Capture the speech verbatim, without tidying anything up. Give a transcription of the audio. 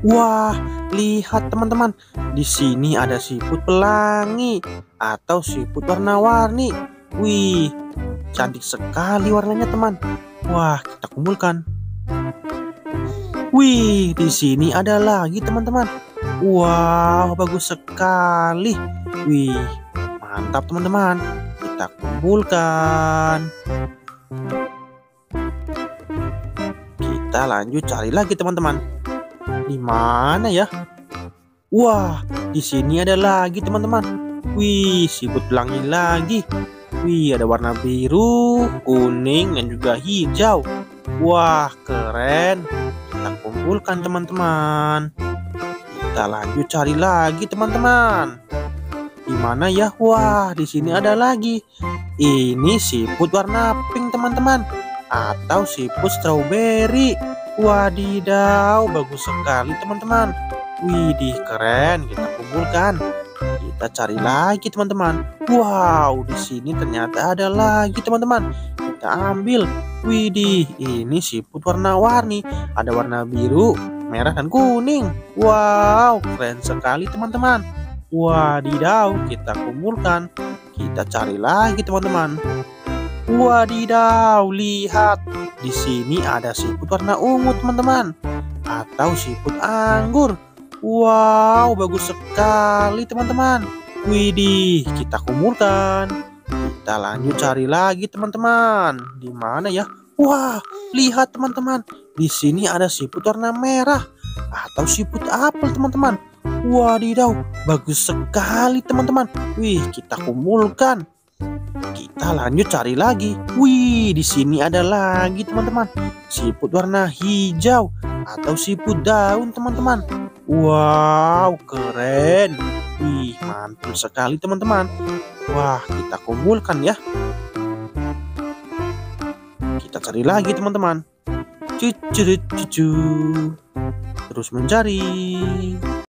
Wah, lihat teman-teman. Di sini ada siput pelangi atau siput warna-warni. Wih, cantik sekali warnanya, teman. Wah, kita kumpulkan. Wih, di sini ada lagi, teman-teman. Wow, bagus sekali. Wih, mantap, teman-teman. Kita kumpulkan. Kita lanjut cari lagi, teman-teman. Di mana ya? Wah, di sini ada lagi, teman-teman. Wih, siput pelangi lagi. Wih, ada warna biru, kuning, dan juga hijau. Wah, keren. Kita kumpulkan, teman-teman. Kita lanjut cari lagi, teman-teman. Di mana ya? Wah, di sini ada lagi. Ini siput warna pink, teman-teman. Atau siput strawberry. Wadidaw, bagus sekali, teman-teman. Widih, keren. Kita kumpulkan. Kita cari lagi, teman-teman. Wow, di sini ternyata ada lagi, teman-teman. Kita ambil. Widih, ini siput warna-warni. Ada warna biru, merah, dan kuning. Wow, keren sekali, teman-teman. Wadidaw, kita kumpulkan. Kita cari lagi, teman-teman. Wadidaw, lihat. Di sini ada siput warna ungu, teman-teman. Atau siput anggur. Wow, bagus sekali, teman-teman. Widih, kita kumpulkan. Kita lanjut cari lagi, teman-teman. Di mana ya? Wah, lihat, teman-teman. Di sini ada siput warna merah atau siput apel, teman-teman. Wadidaw, bagus sekali, teman-teman. Wih, kita kumpulkan. Kita lanjut cari lagi. Wih, di sini ada lagi, teman-teman. Siput warna hijau atau siput daun, teman-teman. Wow, keren. Wih, mantul sekali, teman-teman. Wah, kita kumpulkan ya. Kita cari lagi, teman-teman. Cucu, cucu. Terus mencari.